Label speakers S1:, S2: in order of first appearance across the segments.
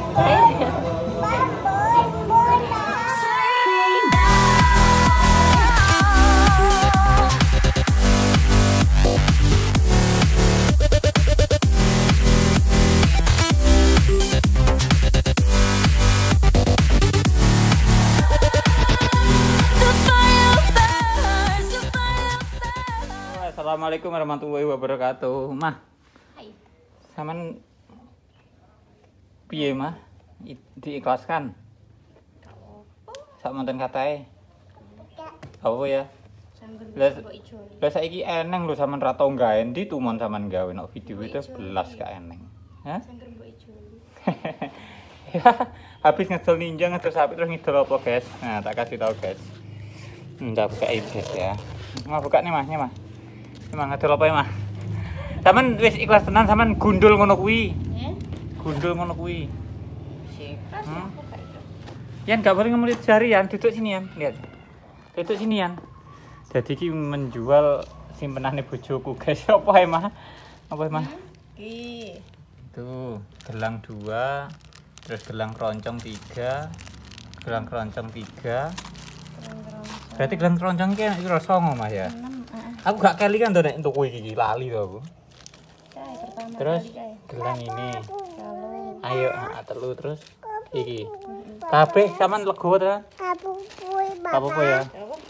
S1: Assalamualaikum warahmatullahi wabarakatuh. Mah.
S2: Hai.
S1: Saman piye, Mah? Diikhlaskan. Sak monten katae. Apa ya? Lah saiki eneng lho sampean ra tau gawe ndi tumon sampean gawe nek video itu belas gak eneng. Hah?
S2: Sangger mbok ijoli.
S1: Ya, habis ngedol ninja ngedol sapi terus ngidol apa, guys? Nah, tak kasih tahu, guys. Enggak buka guys ya. Mah buka nih, Mahnya, Mah. Emang ngedol apa ya, Mah? Sampean wis ikhlas tenan sampean gundul ngono kuwi. Gundul ngono kuwi.
S2: Sik, aku kayak itu.
S1: Yan gak boleh ngemelit jari, Yan. Duduk sini, Yan. Lihat. Duduk sini, Yan. Jadi ki menjual simpenane bojoku, guys. Apa ya, Mah? Apa ya, Mah?
S2: Ki.
S1: Tuh, gelang 2, terus gelang keroncong 3, gelang keroncong 3. Berarti gelang keroncong ki enak kira 9, Mah ya. Aku gak kali kan tuh nek entuk kuwi iki lali to aku. Terus gelang ini. Ayo, telu terus iki. Kabeh sampean legowo ta? Apa ya?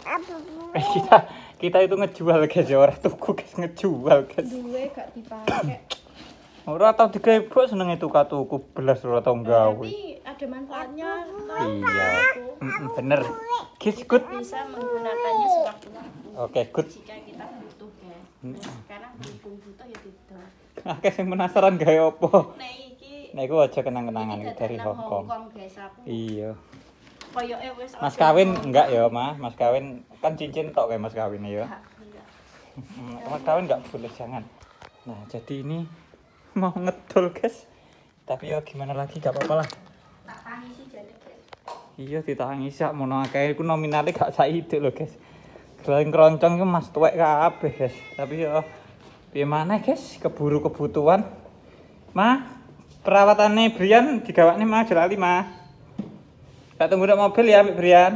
S1: Kita itu ngejual, guys, ya ora tuku, guys, ngejual, guys.
S2: Duwe gak dipake.
S1: Ora tau digebok senenge tuku belas ora tau gawe.
S2: Tapi ada manfaatnya.
S1: Iya. Bener. Guys, good.
S2: Bisa menggunakannya sewaktu-waktu.
S1: Oke, good.
S2: Jika kita butuh, guys. Nah, sekarang berhubung butuh ya tidak.
S1: Oke, sing penasaran gawe opo?
S2: Nah, iki.
S1: Nah, iku aja kenang-kenangan dari Hong Kong.
S2: Guys, aku.
S1: Iya.
S2: Koyoke wis
S1: Mas kawin enggak ya, Mah? Mas kawin kan cincin tok kayak Mas kawin ya. Mas kawin enggak boleh, jangan. Nah, jadi ini mau ngedol, guys. Tapi ya gimana lagi, gak apa-apa lah.
S2: Tak tangisi jadi, guys.
S1: Iya, ditangisi sak mono akeh iku nominale gak saiki lho, guys. Gelang keroncong iku Mas tuwek kabeh, guys. Tapi ya piye maneh, guys, keburu kebutuhan. Mah, perawatannya Brian digawakne mah aja lali, Mah. Tak tunggu dak mobil ya, Mbak Brian.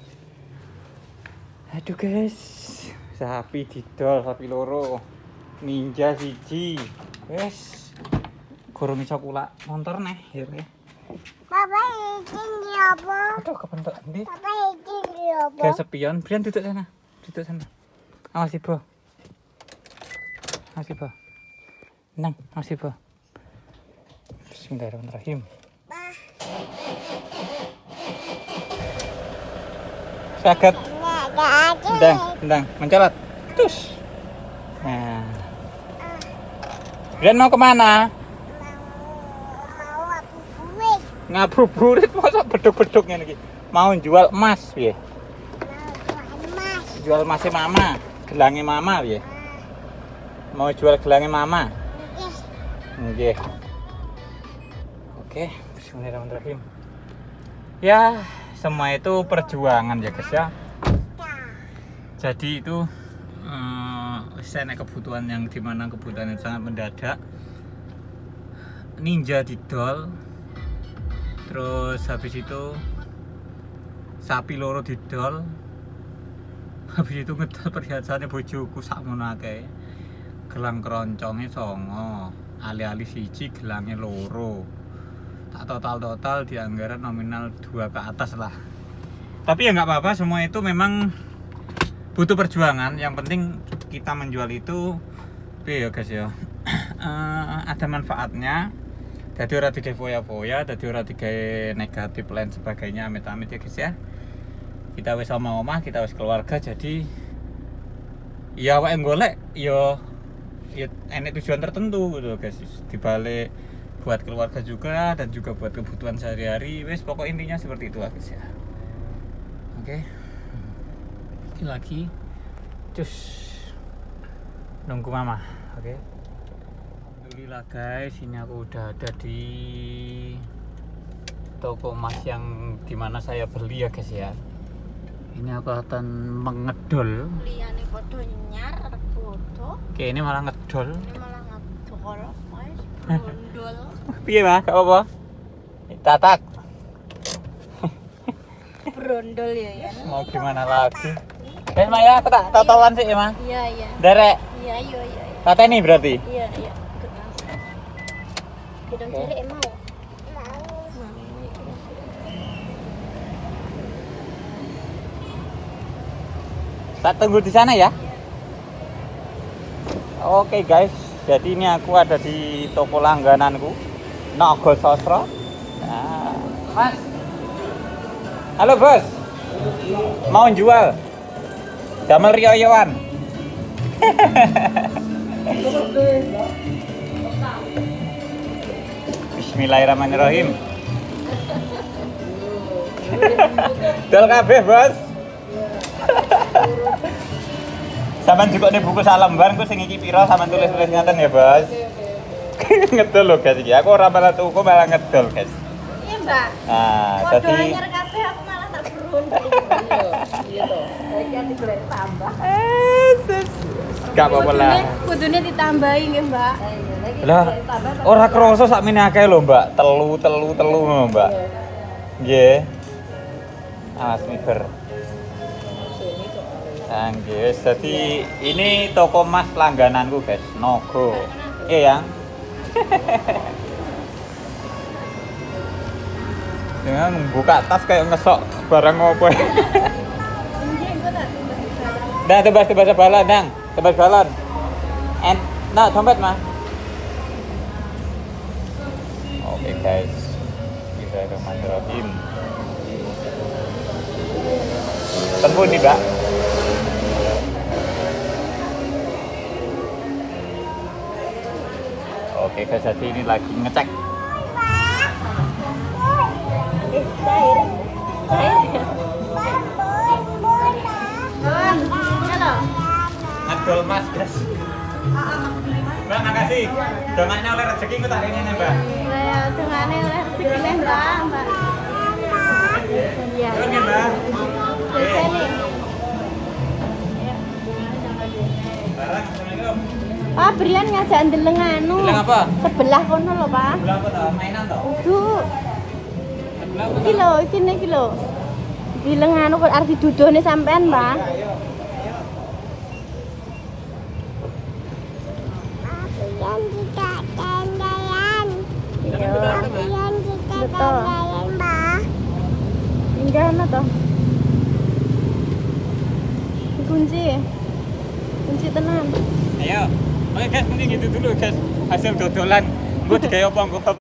S1: Aduh, guys. Sapi didol, sapi loro. Ninja siji. Wes. Gorong iso kulak motor neh, ya.
S3: Papa ini apa?
S1: Aduh, kebentuk ndi?
S3: Papa ini apa?
S1: Kayak sepion. Brian duduk sana. Duduk sana. Awas Ibu. Awas Ibu. Nang, awas Ibu. Bismillahirrahmanirrahim. Sakit. Endang, mencolot. Terus. Nah. Brian mau kemana? Ngabuburit masa beduk-beduk ngene iki. Mau jual emas piye? Jual emasnya Mama, gelangnya Mama piye? Mau jual gelangnya Mama? Nggih. Oke, bismillahirrahmanirrahim. Ya, semua itu perjuangan ya, guys ya. Jadi itu saya kebutuhan yang dimana kebutuhan yang sangat mendadak. Ninja didol. Terus habis itu sapi loro didol. Habis itu ngedol perhiasannya bojoku sakmono akeh. Gelang keroncongnya 9, ali-ali siji gelangnya loro. Tak total di anggaran nominal 2 ke atas lah. Tapi ya nggak apa-apa, semua itu memang butuh perjuangan. Yang penting kita menjual itu ya, guys ya. Ada manfaatnya. Jadi ora digawe foya-foya, jadi ora digawe negatif lain sebagainya, amit-amit ya, guys ya. Kita wis omah-omah, kita wis keluarga, jadi ya awake golek ya enek tujuan tertentu gitu, guys. Dibalik buat keluarga juga dan juga buat kebutuhan sehari-hari. Wis pokok intinya seperti itu, guys ya. Oke. Lagi cus nunggu Mama. Oke. Alhamdulillah, guys, ini aku udah ada di toko emas yang dimana saya beli ya, guys ya. Ini aku akan mengedol.
S2: Liyane padha nyar foto.
S1: Oke, ini malah ngedol.
S2: Ini malah ngedol, guys. Gondol.
S1: Piye, Mas? Gak apa-apa. Tatak.
S2: Berondol ya ya.
S1: Mau gimana lagi? Wes Maya, aku tak totolan sih ya, Ma.
S2: Iya iya.
S1: Derek.
S2: Iya iya iya.
S1: Pateni berarti.
S2: Iya iya. Gedang
S1: Oke.
S2: derek mau.
S1: Tak tunggu di sana ya. Oke guys, jadi ini aku ada di toko langgananku, Nogo Sosro. Nah, Mas. Halo bos. Mau jual? Damel riyoyoan. Bismillahirrahmanirrahim. Dol kabeh, Bos. Sampeyan juga nih buku salembar ku sing iki pira sampeyan tulis-tulis ngaten ya, Bos. Ngedol lho guys iki. Aku ora malah tuku malah ngedol, guys.
S2: Iya, Mbak.
S1: Nah,
S2: Podo
S1: jadi
S2: anyar kabeh aku malah tak berondol. Iya toh. Saiki digolek tambah.
S1: gak apa-apa lah.
S2: Kudune ditambahi nggih, Mbak.
S1: Lah, ora kroso sakmene akeh lho, Mbak. Telu ngono, Mbak. Nggih. Awas miber. Nggih, jadi ini toko emas langgananku, guys. Nogo. Iya, Yang. Dengan buka tas kayak ngesok barang apa. Dah tebas balon, Dang. Tebas balon. Nah, dompet mah. Oke, guys. Bismillahirrahmanirrahim. Tembun nih, Mbak. Oke, guys, jadi ini lagi ngecek. Ngedol mas, guys. Mbak, makasih. Dongaknya oleh rezeki ku tak rene, Mbak.
S2: Lah, dongane oleh rezekine, Mbak. Iya.
S1: Terus nggih, Mbak.
S2: Jajane.
S1: Barang, Assalamualaikum.
S2: Pak, Brian ngajak ndeleng anu.
S1: Bilang apa?
S2: Sebelah kono lho, Pak.
S1: Bilang apa toh? Mainan toh?
S2: Duh,
S1: Sebelah apa?
S2: iki lho, iki lho. Dileng anu kok arep diduduhne sampean, Pak.
S3: Yang tidak dandayan.
S2: Iya.
S3: Yang tidak
S2: Betul.
S3: dandayan, Mbak.
S2: Enggak ana toh. Kunci. Kunci tenan.
S1: Ayo. Oke guys, mending gitu dulu guys. Hasil dodolan. Gue digawe apa engko